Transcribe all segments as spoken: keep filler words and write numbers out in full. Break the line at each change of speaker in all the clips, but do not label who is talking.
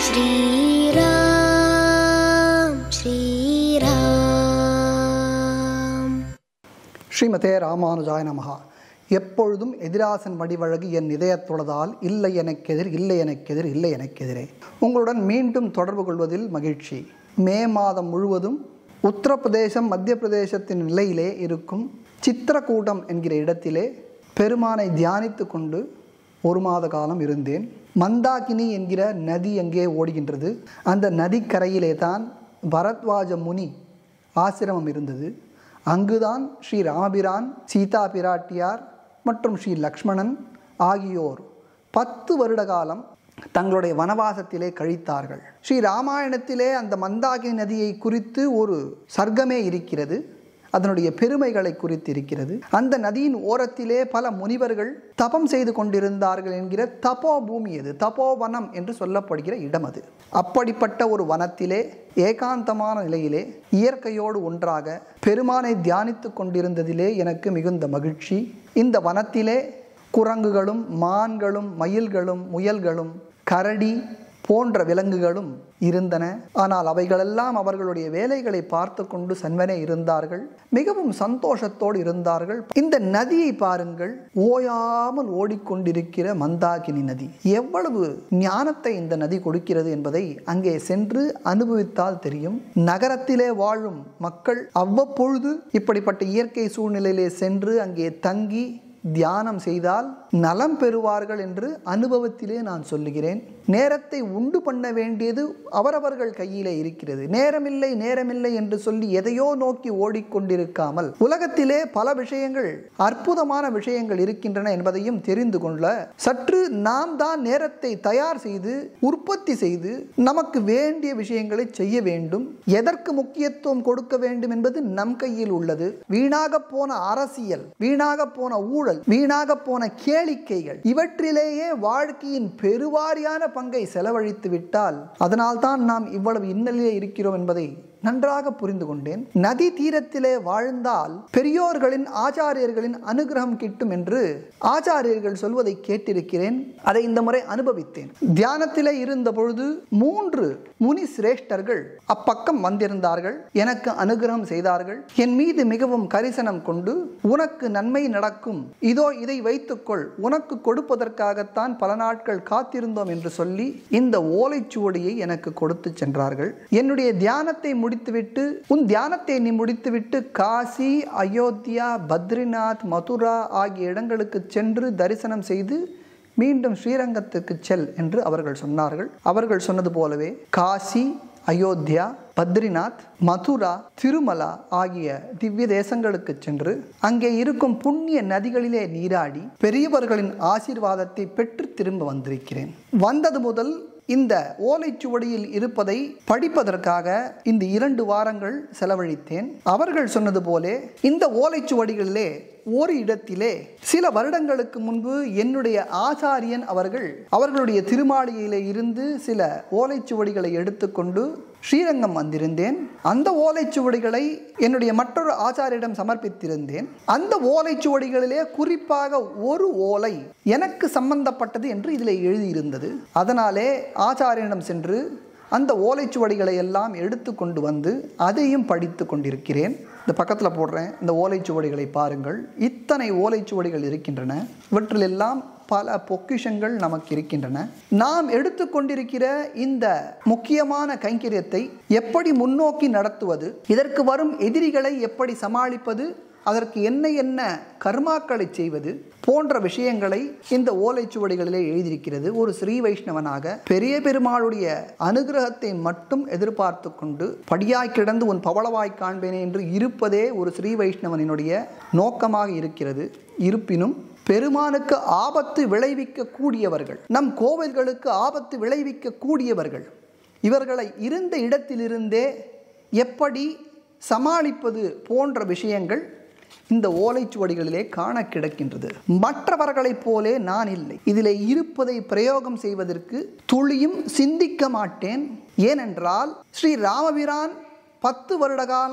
ஸ்ரீராம் ஸ்ரீராம்.
ஸ்ரீமதே ராமானுஜாய நமஹா. எப்பொழுதும் எதிராசன் வடிவழகு என் இதயத்தொழுதால் இல்லை எனக்கெதிர் இல்லை எனக்கெதிர் இல்லை எனக்கெதிரே. உங்களுடன் மீண்டும் தொடர்பு கொள்வதில் மகிழ்ச்சி. மே மாதம் முழுவதும் உத்தரப்பிரதேசம் மத்திய பிரதேசத்தின் நிலையிலே இருக்கும் சித்திரக்கூட்டம் என்கிற இடத்திலே பெருமானை தியானித்து கொண்டு ஒரு மாத காலம் இருந்தேன். மந்தாகினி என்கிற நதி அங்கே ஓடுகின்றது. அந்த நதிக்கரையிலே தான் பரத்வாஜ முனி ஆசிரமம் இருந்தது. அங்குதான் ஸ்ரீ ராமபிரான், சீதா பிராட்டியார் மற்றும் ஸ்ரீ லக்ஷ்மணன் ஆகியோர் பத்து வருட காலம் தங்களுடைய வனவாசத்திலே கழித்தார்கள். ஸ்ரீ ராமாயணத்திலே அந்த மந்தாகினி நதியை குறித்து ஒரு சர்க்கமே இருக்கிறது. அதனுடைய பெருமைகளை குறித்து இருக்கிறது. அந்த நதியின் ஓரத்திலே பல முனிவர்கள் தபம் செய்து கொண்டிருந்தார்கள் என்கிற தபோ பூமி அது, தபோவனம் என்று சொல்லப்படுகிற இடம் அது. அப்படிப்பட்ட ஒரு வனத்திலே ஏகாந்தமான நிலையிலே இயற்கையோடு ஒன்றாக பெருமானை தியானித்து கொண்டிருந்ததிலே எனக்கு மிகுந்த மகிழ்ச்சி. இந்த வனத்திலே குரங்குகளும் மான்களும் மயில்களும் முயல்களும் கரடி போன்ற விலங்குகளும் இருந்தன. ஆனால் அவைகளெல்லாம் அவர்களுடைய வேலைகளை பார்த்து கொண்டு சன்வனே இருந்தார்கள். மிகவும் சந்தோஷத்தோடு இருந்தார்கள். இந்த நதியை பாருங்கள், ஓயாமல் ஓடிக்கொண்டிருக்கிற மந்தாகினி நதி. எவ்வளவு ஞானத்தை இந்த நதி கொடுக்கிறது என்பதை அங்கே சென்று அனுபவித்தால் தெரியும். நகரத்திலே வாழும் மக்கள் அவ்வப்பொழுது இப்படிப்பட்ட இயற்கை சூழ்நிலையிலே சென்று அங்கே தங்கி தியானம் செய்தால் நலம் பெறுவார்கள் என்று அனுபவத்திலே நான் சொல்லுகிறேன். நேரத்தை உண்டு பண்ண வேண்டியது அவரவர்கள் கையிலே இருக்கிறது. நேரமில்லை நேரமில்லை என்று சொல்லி எதையோ நோக்கி ஓடிக்கொண்டிருக்காமல் உலகத்திலே பல விஷயங்கள், அற்புதமான விஷயங்கள் இருக்கின்றன என்பதையும் தெரிந்து கொள்ள சற்று நாம் தான் நேரத்தை தயார் செய்து உற்பத்தி செய்து நமக்கு வேண்டிய விஷயங்களை செய்ய வேண்டும். எதற்கு முக்கியத்துவம் கொடுக்க வேண்டும் என்பது நம் கையில் உள்ளது. வீணாக போன அரசியல், வீணாக போன ஊழல், வீணாக போன கேளிக்கைகள், இவற்றிலேயே வாழ்க்கையின் பெருவாரியான பங்கை செலவழித்து விட்டால் அதனால் தான் நாம் இவ்வளவு இன்னலிலே இருக்கிறோம் என்பதை நன்றாக புரிந்து கொண்டேன். நதி தீரத்திலே வாழ்ந்தால் பெரியோர்களின், ஆச்சாரியர்களின் அனுகிரகம் கிட்டும் என்று ஆச்சாரியர்கள் சொல்வதை கேட்டிருக்கிறேன். அதை இந்த முறை அனுபவித்தேன். தியானத்திலே இருந்த பொழுது மூன்று முனி சிரேஷ்டர்கள் அப்பக்கம் வந்திருந்தார்கள். எனக்கு அனுகிரகம் செய்தார்கள். என் மீது மிகவும் கரிசனம் கொண்டு, உனக்கு நன்மை நடக்கும், இதோ இதை வைத்துக்கொள், உனக்கு கொடுப்பதற்காகத்தான் பல நாட்கள் காத்திருந்தோம் என்று சொல்லி இந்த ஓலைச்சுவடியை எனக்கு கொடுத்து சென்றார்கள். என்னுடைய தியானத்தை முடித்துவிட்டு, உன் தியானத்தை நீ முடித்துவிட்டு காசி, அயோத்தியா, பத்ரிநாத், மதுரா ஆகிய இடங்களுக்கு சென்று தரிசனம் செய்து மீண்டும் ஸ்ரீரங்கத்துக்கு செல் என்று அவர்கள் சொன்னார்கள். அவர்கள் சொன்னது போலவே காசி, அயோத்தியா, பத்ரிநாத், மதுரா, திருமலா ஆகிய திவ்ய தேசங்களுக்கு சென்று அங்கே இருக்கும் புண்ணிய நதிகளிலே நீராடி பெரியவர்களின் ஆசீர்வாதத்தை பெற்று திரும்ப வந்திருக்கிறேன். வந்தது முதல் இந்த ஓலைச்சுவடியில் இருப்பதை படிப்பதற்காக இந்த இரண்டு வாரங்கள் செலவழித்தேன். அவர்கள் சொன்னது போலே இந்த ஓலைச்சுவடிகளிலே ஒரு இடத்திலே சில வருடங்களுக்கு முன்பு என்னுடைய ஆச்சாரியன் அவர்கள் அவர்களுடைய திருமாளிகையிலே இருந்து சில ஓலைச்சுவடிகளை எடுத்துக்கொண்டு ஸ்ரீரங்கம் வந்திருந்தேன். அந்த ஓலைச்சுவடிகளை என்னுடைய மற்றொரு ஆச்சாரியிடம் சமர்ப்பித்திருந்தேன். அந்த ஓலைச்சுவடிகளிலே குறிப்பாக ஒரு ஓலை எனக்கு சம்பந்தப்பட்டது என்று இதில் எழுதியிருந்தது. அதனாலே ஆச்சாரியனிடம் சென்று அந்த ஓலைச்சுவடிகளை எல்லாம் எடுத்து கொண்டு வந்து அதையும் படித்து கொண்டிருக்கிறேன். இந்த பக்கத்தில் போடுறேன், இந்த ஓலைச்சுவடிகளை பாருங்கள். இத்தனை ஓலைச்சுவடிகள் இருக்கின்றன. இவற்றிலெல்லாம் பல பொக்கிஷங்கள் நமக்கு இருக்கின்றன. நாம் எடுத்துக்கொண்டிருக்கிற இந்த முக்கியமான கைங்கரியத்தை எப்படி முன்னோக்கி நடத்துவது, இதற்கு வரும் எதிரிகளை எப்படி சமாளிப்பது, அதற்கு என்ன என்ன கர்மாக்களை செய்வது போன்ற விஷயங்களை இந்த ஓலைச்சுவடிகளிலே எழுதியிருக்கிறது. ஒரு ஸ்ரீ வைஷ்ணவனாக பெரிய பெருமாளுடைய அனுகிரகத்தை மட்டும் எதிர்பார்த்து கொண்டு படியாய் கிடந்து உன் பவளவாய் காண்பேனே என்று இருப்பதே ஒரு ஸ்ரீ வைஷ்ணவனினுடைய நோக்கமாக இருக்கிறது. இருப்பினும் பெருமானுக்கு ஆபத்து விளைவிக்க கூடியவர்கள், நம் கோவில்களுக்கு ஆபத்து விளைவிக்க கூடியவர்கள், இவர்களை இருந்த இடத்திலிருந்தே எப்படி சமாளிப்பது போன்ற விஷயங்கள் இந்த ஓலைச்சுவடிகளிலே காண கிடக்கின்றது. மற்றவர்களைப் போலே நான் இல்லை. இதிலே இருப்பதை பிரயோகம் செய்வதற்கு துளியும் சிந்திக்க மாட்டேன். ஏனென்றால் ஸ்ரீ ராமபிரான் பத்து வருட காலம்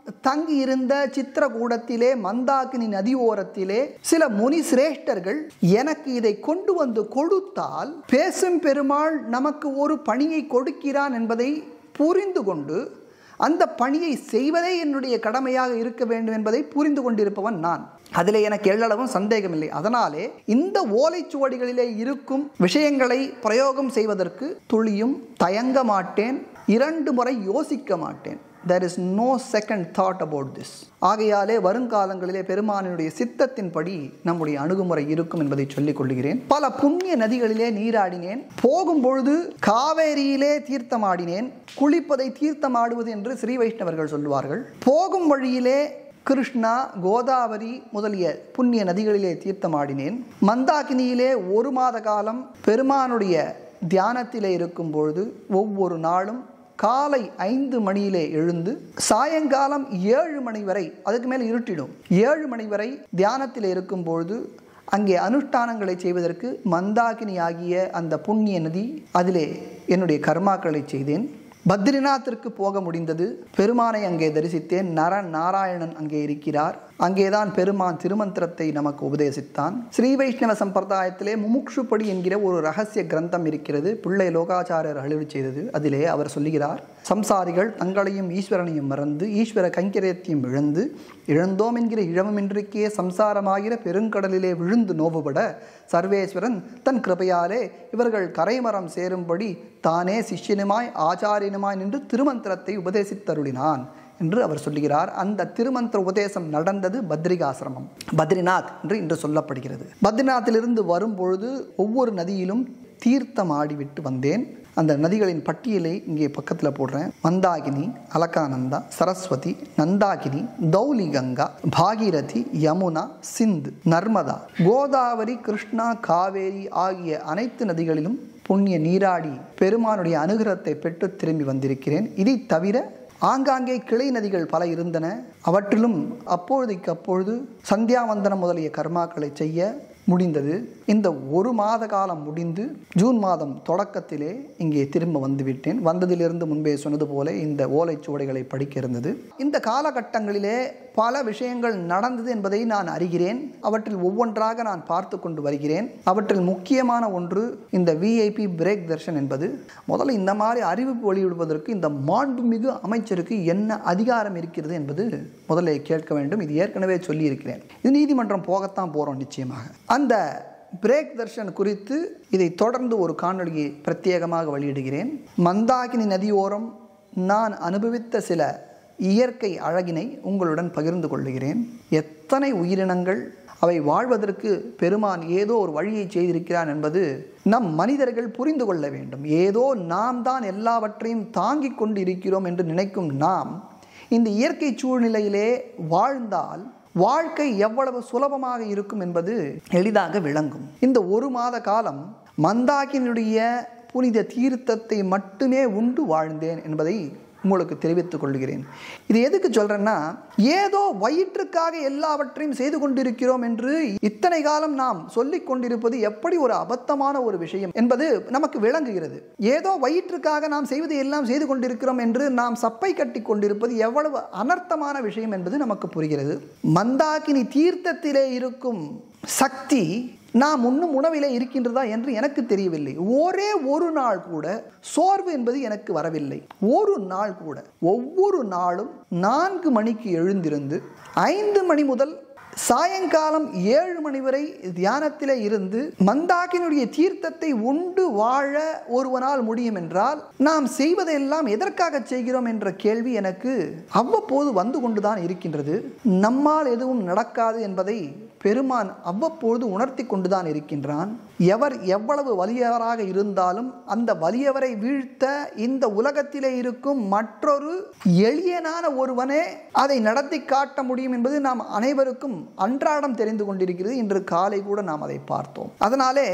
தங்கி இருந்த சித்திரகூடத்திலே மந்தாகினி நதியோரத்திலே சில முனி சிரேஷ்டர்கள் எனக்கு இதை கொண்டு வந்து கொடுத்தால் பேசும் பெருமாள் நமக்கு ஒரு பணியை கொடுக்கிறான் என்பதை புரிந்து கொண்டு அந்த பணியை செய்வதே என்னுடைய கடமையாக இருக்க வேண்டும் என்பதை புரிந்து கொண்டிருப்பவன் நான். அதிலே எனக்கு எள்ளளவும் சந்தேகமில்லை. அதனாலே இந்த ஓலைச்சுவடிகளிலே இருக்கும் விஷயங்களை பிரயோகம் செய்வதற்கு துளியும் தயங்க மாட்டேன், இரண்டு முறை யோசிக்க மாட்டேன். There is no second thought about this. ஆகையாலே வருங்காலங்களிலே பெருமானுடைய சித்தத்தின்படி நம்முடைய அணுகுமுறை இருக்கும் என்பதை சொல்லிக் கொள்கிறேன். பல புண்ணிய நதிகளிலே நீராடினேன். போகும்பொழுது காவேரியிலே தீர்த்தமாடினேன். குளிப்பதை தீர்த்தமாடுவது என்று ஸ்ரீ வைஷ்ணவர்கள் சொல்லுவார்கள். போகும் வழியிலே கிருஷ்ணா, கோதாவரி முதலிய புண்ணிய நதிகளிலே தீர்த்தமாடினேன். மந்தாகினியிலே ஒரு மாத காலம் பெருமானுடைய தியானத்திலே இருக்கும் பொழுது ஒவ்வொரு நாளும் காலை ஐந்து மணியிலே எழுந்து சாயங்காலம் ஏழு மணி வரை, அதுக்கு மேலே இருட்டிடும், ஏழு மணி வரை தியானத்தில் இருக்கும் பொழுது அங்கே அனுஷ்டானங்களை செய்வதற்கு மந்தாகினி ஆகிய அந்த புண்ணிய நதி, அதிலே என்னுடைய கர்மாக்களை செய்தேன். பத்ரிநாத்திற்கு போக முடிந்தது. பெருமானை அங்கே தரிசித்தேன். நர நாராயணன் அங்கே இருக்கிறார். அங்கேதான் பெருமான் திருமந்திரத்தை நமக்கு உபதேசித்தான். ஸ்ரீ வைஷ்ணவ சம்பிரதாயத்திலே முமுக்ஷுப்படி என்கிற ஒரு ரகசிய கிரந்தம் இருக்கிறது. பிள்ளை லோகாச்சாரியர் அழிவு செய்தது. அதிலே அவர் சொல்லுகிறார், சம்சாரிகள் தங்களையும் ஈஸ்வரனையும் மறந்து ஈஸ்வர கைங்கரியத்தையும் இழந்து இழந்தோம் என்கிற இழவமின்றிக்கே சம்சாரமாகிற பெருங்கடலிலே விழுந்து நோவுபட சர்வேஸ்வரன் தன் கிருபையாலே இவர்கள் கரைமரம் சேரும்படி தானே சிஷ்யனுமாய் ஆச்சாரியனுமாய் நின்று திருமந்திரத்தை உபதேசித்தருளினான் என்று அவர் சொல்லுகிறார். அந்த திருமந்திர உபதேசம் நடந்தது பத்ரிகாசிரமம், பத்ரிநாத் என்று இன்று சொல்லப்படுகிறது. பத்ரிநாத்திலிருந்து வரும்பொழுது ஒவ்வொரு நதியிலும் தீர்த்தம் ஆடிவிட்டு வந்தேன். அந்த நதிகளின் பட்டியலை இங்கே பக்கத்தில் போடுறேன். மந்தாகினி, அலகானந்தா, சரஸ்வதி, நந்தாகினி, தௌலி கங்கா, பாகீரதி, யமுனா, சிந்து, நர்மதா, கோதாவரி, கிருஷ்ணா, காவேரி ஆகிய அனைத்து நதிகளிலும் புண்ணிய நீராடி பெருமானுடைய அனுகிரகத்தை பெற்று திரும்பி வந்திருக்கிறேன். இதை தவிர ஆங்காங்கே கிளை நதிகள் பல இருந்தன. அவற்றிலும் அப்பொழுதைக்கு அப்பொழுது சந்தியாவந்தனம் முதலிய கர்மாக்களை செய்ய முடிந்தது. இந்த ஒரு மாத காலம் முடிந்து ஜூன் மாதம் தொடக்கத்திலே இங்கே திரும்ப வந்துவிட்டேன். வந்ததிலிருந்து முன்பே சொன்னது போல இந்த ஓலைச்சுவடிகளை படிக்க இருந்தது. இந்த காலகட்டங்களிலே பல விஷயங்கள் நடந்தது என்பதை நான் அறிகிறேன். அவற்றில் ஒவ்வொன்றாக நான் பார்த்து கொண்டு வருகிறேன். அவற்றில் முக்கியமான ஒன்று இந்த விஐபி பிரேக் தர்ஷன் என்பது. முதல்ல இந்த மாதிரி அறிவிப்பு வெளியிடுவதற்கு இந்த மாண்புமிகு அமைச்சருக்கு என்ன அதிகாரம் இருக்கிறது என்பது முதல்ல கேட்க வேண்டும். இது ஏற்கனவே சொல்லி இருக்கிறேன். இது நீதிமன்றம் போகத்தான் போகிறோம் நிச்சயமாக. அந்த பிரேக் தர்ஷன் குறித்து இதை தொடர்ந்து ஒரு காணொளியை பிரத்யேகமாக வெளியிடுகிறேன். மந்தாகினி நதியோரம் நான் அனுபவித்த சில இயற்கை அழகினை உங்களுடன் பகிர்ந்து கொள்ளுகிறேன். எத்தனை உயிரினங்கள், அவை வாழ்வதற்கு பெருமான் ஏதோ ஒரு வழியை செய்திருக்கிறான் என்பது நம் மனிதர்கள் புரிந்து கொள்ள வேண்டும். ஏதோ நாம் தான் எல்லாவற்றையும் தாங்கிக் கொண்டு இருக்கிறோம் என்று நினைக்கும் நாம் இந்த இயற்கை சூழ்நிலையிலே வாழ்ந்தால் வாழ்க்கை எவ்வளவு சுலபமாக இருக்கும் என்பது எளிதாக விளங்கும். இந்த ஒரு மாத காலம் மந்தாகினியுடைய புனித தீர்த்தத்தை மட்டுமே உண்டு வாழ்ந்தேன் என்பதை உங்களுக்கு தெரிவித்துக் கொள்கிறேன். இது எதுக்கு சொல்றேன்னா, ஏதோ வயிற்றுக்காக எல்லாவற்றையும் செய்து கொண்டிருக்கிறோம் என்று இத்தனை காலம் நாம் சொல்லிக் கொண்டிருப்பது எப்படி ஒரு அபத்தமான ஒரு விஷயம் என்பது நமக்கு விளங்குகிறது. ஏதோ வயிற்றுக்காக நாம் செய்வதை எல்லாம் செய்து கொண்டிருக்கிறோம் என்று நாம் சப்பை கட்டி கொண்டிருப்பது எவ்வளவு அனர்த்தமான விஷயம் என்பது நமக்கு புரிகிறது. மந்தாகினி தீர்த்தத்திலே இருக்கும் சக்தி நாம் உண்ணும் உணவிலே இருக்கின்றதா என்று எனக்கு தெரியவில்லை. ஒரே ஒரு நாள் கூட சோர்வு என்பது எனக்கு வரவில்லை. ஒரு நாள் கூட. ஒவ்வொரு நாளும் நான்கு மணிக்கு எழுந்திருந்து ஐந்து மணி முதல் சாயங்காலம் ஏழு மணி வரை தியானத்திலே இருந்து மந்தாகினுடைய தீர்த்தத்தை உண்டு வாழ ஒருவனால் முடியும் என்றால் நாம் செய்வதெல்லாம் எதற்காக செய்கிறோம் என்ற கேள்வி எனக்கு அவ்வப்போது வந்து கொண்டுதான் இருக்கின்றது. நம்மால் எதுவும் நடக்காது என்பதை பெருமான் அவ்வப்பொழுது உணர்த்தி கொண்டுதான் இருக்கின்றான். எவர் எவ்வளவு வலியவராக இருந்தாலும் அந்த வலியவரை வீழ்த்த இந்த உலகத்திலே இருக்கும் மற்றொரு எளியனான ஒருவனே அதை நடத்தி காட்ட முடியும் என்பது நாம் அனைவருக்கும் அன்றாடம் தெரிந்து கொண்டிருக்கிறது. இன்று காலை கூட நாம் அதை பார்த்தோம். அதனாலே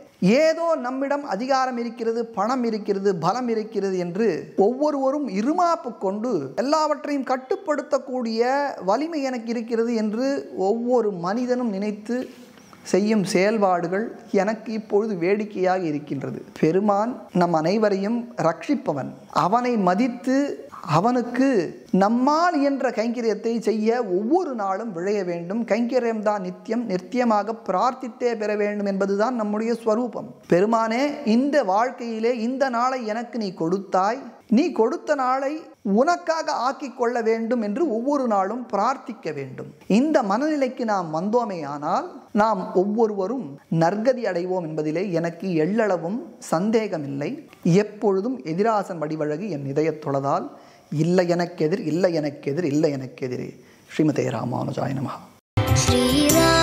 ஏதோ நம்மிடம் அதிகாரம் இருக்கிறது, பணம் இருக்கிறது, பலம் இருக்கிறது என்று ஒவ்வொருவரும் இருமாப்பு கொண்டு எல்லாவற்றையும் கட்டுப்படுத்தக்கூடிய வலிமை எனக்கு இருக்கிறது என்று ஒவ்வொரு மனிதனும் நினைத்து செய்யும் செயல்பாடுகள் எனக்கு இப்பொழுது வேடிக்கையாக இருக்கின்றது. பெருமான் நம் அனைவரையும் ரட்சிப்பவன். அவனை மதித்து அவனுக்கு நம்மால் என்ற கைங்கரியத்தை செய்ய ஒவ்வொரு நாளும் விழைய வேண்டும். கைங்கரியம்தான் நித்தியம், நித்தியமாக பிரார்த்தித்தே பெற வேண்டும் என்பதுதான் நம்முடைய ஸ்வரூபம். பெருமானே, இந்த வாழ்க்கையிலே இந்த நாளை எனக்கு நீ கொடுத்தாய், நீ கொடுத்த நாளை உனக்காக ஆக்கி கொள்ள வேண்டும் என்று ஒவ்வொரு நாளும் பிரார்த்திக்க வேண்டும். இந்த மனநிலைக்கு நாம் வந்தோமே ஆனால் நாம் ஒவ்வொருவரும் நற்கதி அடைவோம் என்பதிலே எனக்கு எள்ளளவும் சந்தேகமில்லை. எப்பொழுதும் எதிராசன் வடிவழகு என் இதயத் தொழதால் இல்லை எனக்கெதிர், இல்லை எனக்கெதிர், இல்லை எனக்கெதிரே. ஸ்ரீமதே ராமானுஜாய நமஹ.